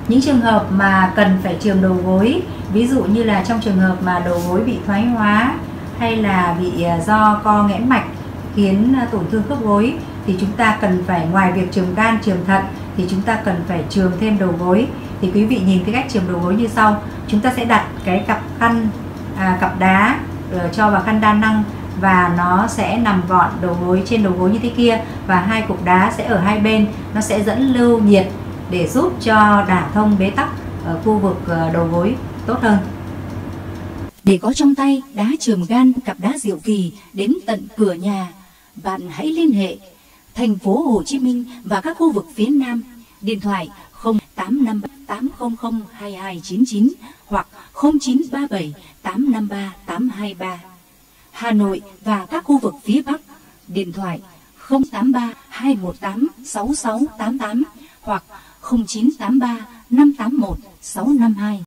Những trường hợp mà cần phải chườm đầu gối, ví dụ như là trong trường hợp mà đầu gối bị thoái hóa hay là bị do co nghẽn mạch khiến tổn thương khớp gối, thì chúng ta cần phải, ngoài việc chườm gan, chườm thận, thì chúng ta cần phải chườm thêm đầu gối. Thì quý vị nhìn cái cách chườm đầu gối như sau. Chúng ta sẽ đặt cái cặp đá cho vào khăn đa năng, và nó sẽ nằm gọn trên đầu gối như thế kia, và hai cục đá sẽ ở hai bên, nó sẽ dẫn lưu nhiệt để giúp cho đả thông bế tắc ở khu vực đầu gối tốt hơn. Để có trong tay đá chườm gan, cặp đá diệu kỳ đến tận cửa nhà, bạn hãy liên hệ thành phố Hồ Chí Minh và các khu vực phía Nam, điện thoại 0853 800 2299 hoặc 0937 853 823. Hà Nội và các khu vực phía Bắc, điện thoại 083 218 6688 hoặc 0983 581 652.